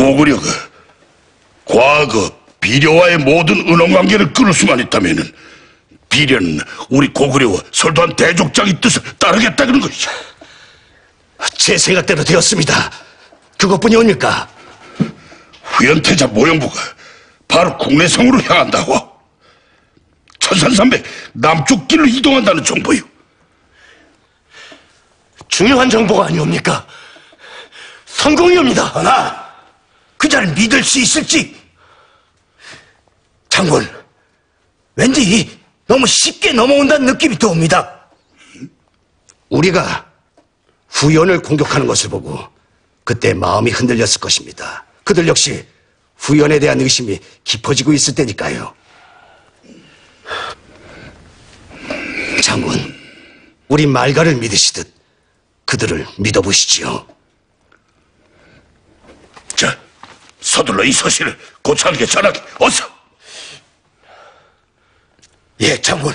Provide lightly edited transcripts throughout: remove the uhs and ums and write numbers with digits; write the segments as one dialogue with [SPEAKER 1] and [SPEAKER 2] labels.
[SPEAKER 1] 고구려가 과거 비려와의 모든 은원관계를 끊을 수만 있다면은 비려는 우리 고구려와 설도한 대족장의 뜻을 따르겠다는 것이죠.
[SPEAKER 2] 제 생각대로 되었습니다. 그것뿐이옵니까?
[SPEAKER 1] 후연태자 모형부가 바로 국내성으로 향한다고. 천산산맥 남쪽 길로 이동한다는 정보요.
[SPEAKER 2] 중요한 정보가 아니옵니까? 성공이옵니다.
[SPEAKER 1] 하나,
[SPEAKER 2] 그자를 믿을 수 있을지. 장군, 왠지 너무 쉽게 넘어온다는 느낌이 들어옵니다. 우리가 후연을 공격하는 것을 보고 그때 마음이 흔들렸을 것입니다. 그들 역시 후연에 대한 의심이 깊어지고 있을 때니까요. 장군, 우리 말가를 믿으시듯 그들을 믿어보시지요.
[SPEAKER 1] 자, 서둘러 이 서신을 고창에게 전하게. 어서.
[SPEAKER 2] 예, 장군.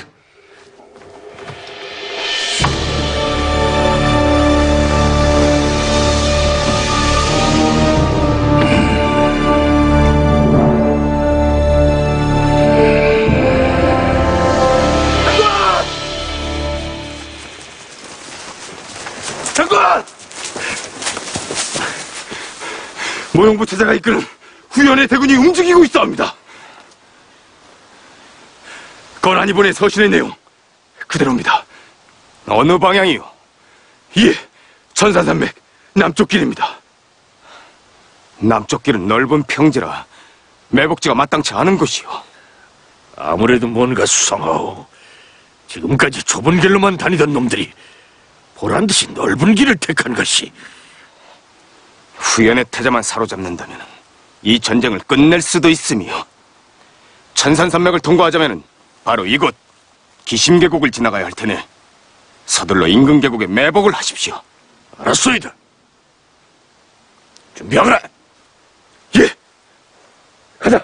[SPEAKER 3] 장관! 모형부 태자가 이끄는 후연의 대군이 움직이고 있어옵니다. 건안이 보낸 서신의 내용 그대로입니다. 어느 방향이요? 예, 천산산맥 남쪽 길입니다. 남쪽 길은 넓은 평지라 매복지가 마땅치 않은 곳이요.
[SPEAKER 4] 아무래도 뭔가 수상하오. 지금까지 좁은 길로만 다니던 놈들이 보란듯이 넓은 길을 택한 것이.
[SPEAKER 3] 후연의 태자만 사로잡는다면 이 전쟁을 끝낼 수도 있으며, 천산산맥을 통과하자면 바로 이곳 기심계곡을 지나가야 할 테니 서둘러 인근 계곡에 매복을 하십시오.
[SPEAKER 4] 알았소이다. 준비하거라.
[SPEAKER 3] 예! 가자!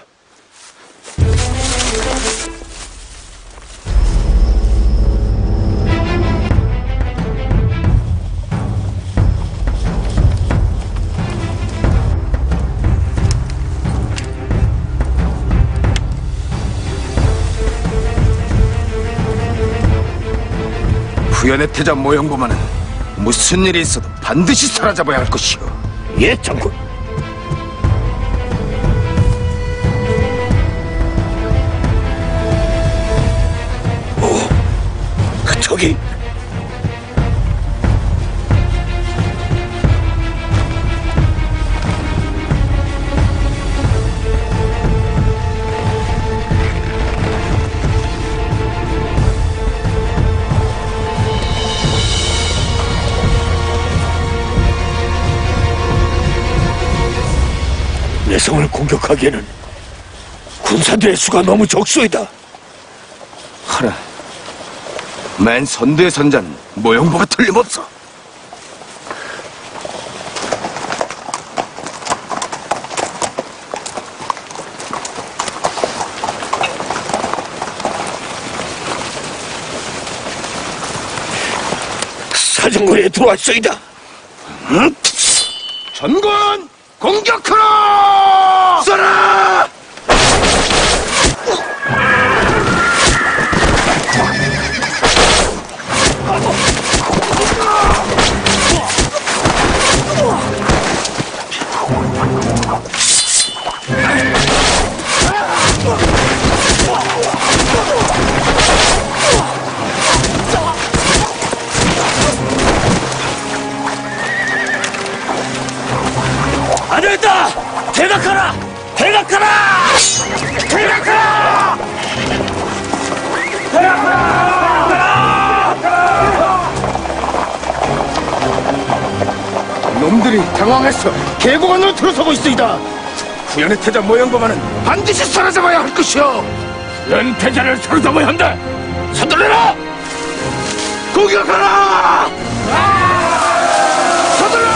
[SPEAKER 3] 후연의 태자 모형보만은 무슨 일이 있어도 반드시 사로잡아야 할 것이오.
[SPEAKER 4] 예, 장군.
[SPEAKER 2] 저기
[SPEAKER 4] 내 성을 공격하기에는 군사들의 수가 너무 적소이다.
[SPEAKER 3] 하나, 맨 선두의 선자는 모형보가 틀림없어.
[SPEAKER 4] 사정거리에 들어왔소이다. 응?
[SPEAKER 3] 전군 공격하라!
[SPEAKER 4] 쏴라! 안 되겠다! 대각하라! 대각하라! 대각하라!
[SPEAKER 3] 놈들이 당황해서 계곡 안으로 들어서고 있습니다. 후연의 태자 모형보만은 반드시 사로잡아야 할 것이오.
[SPEAKER 4] 연패자를 사로잡아야 한다! 서둘러라!
[SPEAKER 3] 공격하라! 서둘러!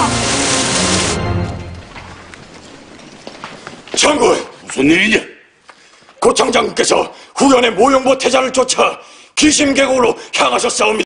[SPEAKER 1] 장군, 무슨 일이냐?
[SPEAKER 5] 고창 장군께서 후연의 모형보 태자를 쫓아 기심계곡으로 향하셨사옵니다.